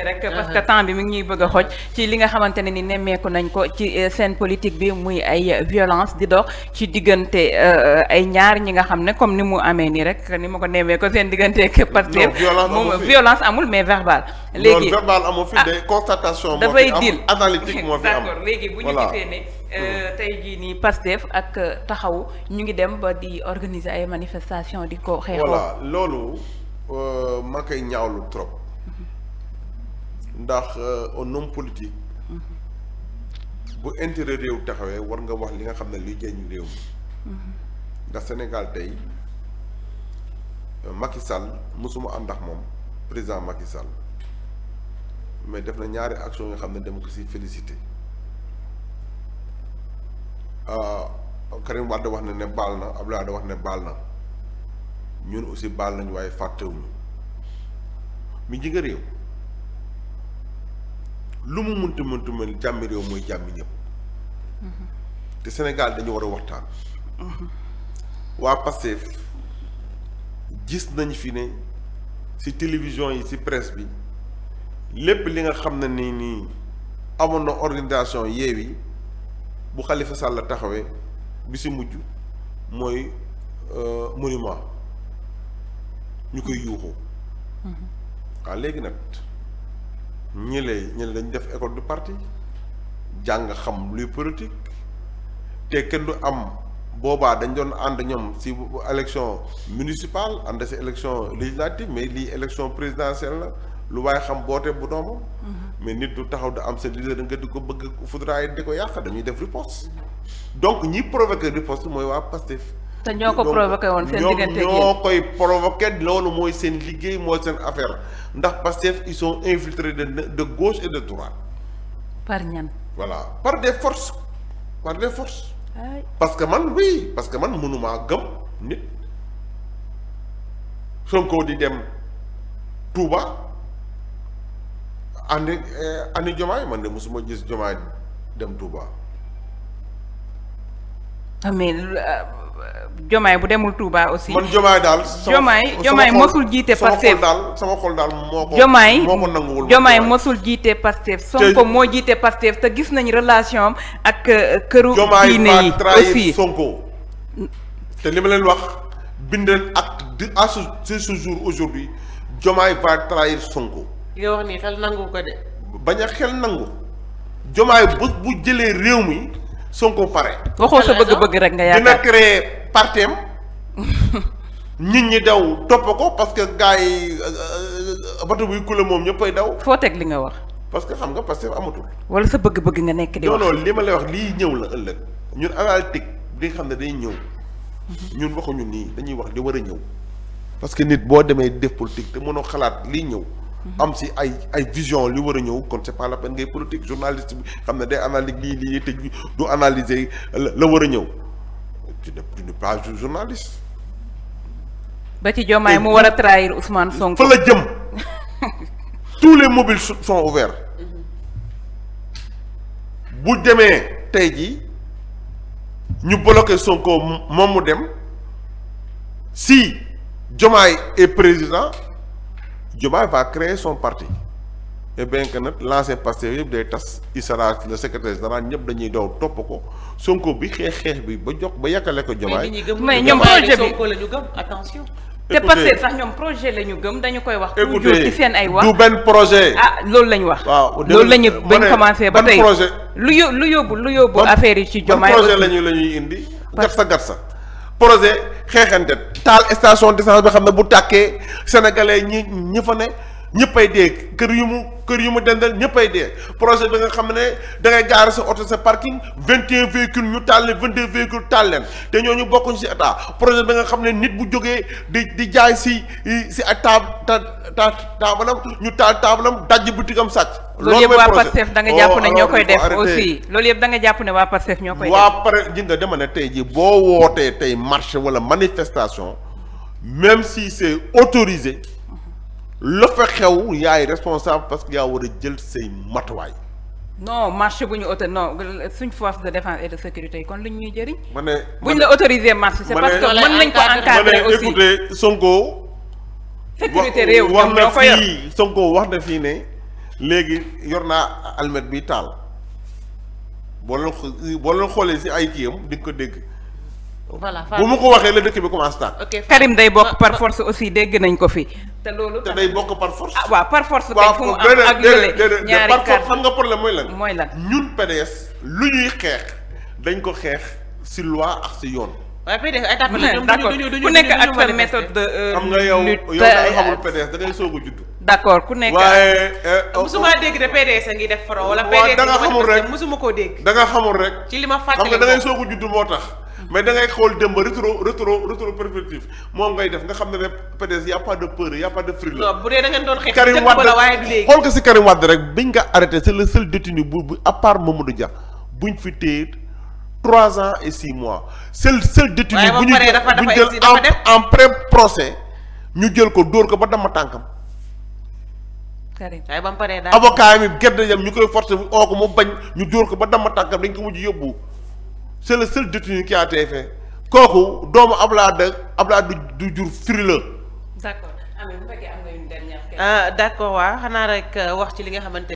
ni rek parce que temps bi mi ngi ñuy bëgg a xoj ci li nga xamante ne ni nemmeeku nañ ko ci scène politique bi muy ay violence di dox ci diggante ay ñaar ñi nga xam ne comme ni mu amee nii rek ni ma ko nemmee ko seen diggante ak Pastef moom violence amul mais verbal léegi verbal amul fi des constatations dafay moo fi dil am analytique moo fi am d'accord léegi bu ñu gisee ne tey jii nii Pastef ak taxaw ñu ngi dem ba di organiser ay manifestation di ko xeexoo voilà loolu ma koy ñaawlu trop ndax un homme politique bu intérêt réew taxawee war nga wax li nga xam ne liy jëriñ réew mi ndax Sénégal tey Macky Sall mosuma ànd ak moom président Macky Sall mais def na ñaari action nga xam ne dama ko si félicité Karim Wade wax na ne baal na Abdoulaye Wade wax ne baal na ñun aussi baal nañu waaye fàttewuñu mi ji nga réew lu mu munti mel jàmmi réew mooy jàmmi ñëpp te Sénégal dañu war a waxtaan waa Pastef gis nañ fi ne ci télévision yi ci presse bi lépp li nga xam ne nii amoon na organisation Yewwi bu Khalifa Sall taxawee bi ci mujj mooy monument ñu koy yuuxoo waaw léegi nag ñële dañ def école du parti jàng xam luy politique te kenn du am boobaa dañ doon ànd ñoom ci élection municipale ànd ci élection législative mais lii élection présidentielle la lu waaye xam boote bu doomam mais nit du taxaw da am sa leader nga di ko bëgg fudraay di ko yàq dañuy def riposte donc ñi provoqué riposte mooy waa Pastef te ñoo ko provoqué woon seen diggante ñoo koy provoqué loolu mooy seen liggéey mooy seen affaire ndax Pastef ils sont infiltrés de gauche et de droite par ñan voilà par des forces parce que man mënumaa gëm nit Sonko di dem Touba andi Diomaye man de mosuma gis Diomaye dem Touba mais Diomaye bu demul Touba aussi. man Diomaye daal. Diomaye mosul jiite Pastef sama xol daal moo ko. moo ko nanguwul Diomaye mosul jiite Pastef. Sonko moo jiite Pastef te gis nañ relation am ak këru diine yi aussi trahir Sonko. te li ma leen wax bind leen acte de à ce jour aujourd'hui Diomaye va trahir Sonko. li nga wax nii xel nangu ko de. bañ a xel nangu Diomaye bu jëlee réew mi. Sonko pare. waxoo sa bëgg-bëgg rek nga yaakaar dina créer partem nit ñi daw topp ko parce que gars yi bato buy kule moom ñëppay daw. foo teg li nga wax. parce que xam nga parce que amatul. wala sa bëgg-bëgg nga nekk di wax. non li ma lay wax lii ñëw la ëllëg ñun analytique di nga xam ne day ñëw. ñun waxuñu nii dañuy wax li war a ñëw. parce que nit boo demee def politique te mënoo xalaat lii ñëw. am si ay vision li war a ñëw kon c'est pas la peine ngay politique journaliste bi xam ne day analyse lii te du analyser la war a ñëw tu n'es pas journaliste. ba ci Diomaye mu war a trahir Ousmane Sonko. fa la jëm tous les mobiles sont ouverts bu demee tey jii ñu bloqué Sonko moom mu dem si Diomaye est président. Diomaye va créer son parti et bien que nag l'ancien Pastef yëpp day tas il sera le secrétaire général ñëpp dañuy daw topp ko Sonko bi xeex bi ba jox ba yàkkale ko Diomaye. mais ñoom projet bi Sonko la ñu gëm attention. te Pastef sax ñoom projet la ñu gëm dañu koy wax. toujours ci seen ay wax du benn projet. loolu la ñu wax. waaw loolu la ñu bañ commencé ba tey lu yóbbu affaire yi ci Diomaye projet la ñuy indi. gatsa projet xeexante taal station d'essence bi xam ne bu tàkkee sénégalais ñi fa ne ñëppay dee kër yu mu dendal ñëppay dee projet bi nga xam ne da ngay gaare sa oto sa parking 21 véhicules ñu taal leen 22 véhicules taal leen te ñooñu bokkuñ ci état projet bi nga xam ne nit bu jógee di jaay si ak taabalam ñu taal taabalam dajj butigam sàcc. loolu yëpp waa Pastef da nga jàpp ne ñoo koy def aussi loolu yëpp da nga jàpp ne waa Pastef ñoo koy def. waa pare ji nga dema ne tey jii boo wootee tey marche wala manifestation même si c'est autorisé la fa xew yaay responsable parce que yaa war a jël say matuwaay. non marche bu ñu suñ force de défense et de sécurité yi kon lu ñuy jëriñ. ma ne buñ la autorisé marche c'est parce que mën nañ ko encadrer aussi. écoutez Sonko. sécurité réew ñoom ñoo ko yor Sonko wax na fii ne léegi yor naa almet bi taal boo leen xoolee si ay kiyam di nga ko dégg. voilà bu ma ko waxee la dëkk bi commence taal. Karim day bokk par force aussi dégg nañ ko fi. te loolu te day bokk par force. ah waaw par force. kay fu mu am ak yële ñaari par force xam nga problème mooy lan. mooy lan ñun PDS lu ñuy xeex dañ ko xeex si loi ak si yoon. waaye PDS ay tàppale ñoom d'accord ku nekk ak sa méthode de xam nga yow da nga xamul PDS da ngay soog a judd. d'accord ku nekk waaye. musuma dégg de PDS a ngi def front wala PDS da nga xamul rek musuma koo dégg. da nga xamul rek. ci li ma fàttali xam nga da ngay soog a judd moo tax. mais da ngay xool démb rétro perspective moom ngay def nga xam ne PDS y' a pas de peur y' a pas de frileux. non bu dee da ngeen doon xeex Karim Wade la waaye du léegi. xool ko si Karim Wade rek biñ nga arrêté c'est le seul détenu bu à part Mamadou Dia buñ fi téye 3 ans et 6 mois seul détenu bu ñu jël en pré-procès ñu jël ko dóor ko ba dama tànkam. Karim waaye ba mu paree daal avocat mi gerte yam ñu koy forcé bu oo ko mu bañ ñu dóor ko ba dama tànkam dañ ko mujj yóbbu c'est le seul détenu qui a été fait kooku doomu Abdoulaye du jur frileux. d'accord. d'accord waaw xanaa rek wax ci li nga xamante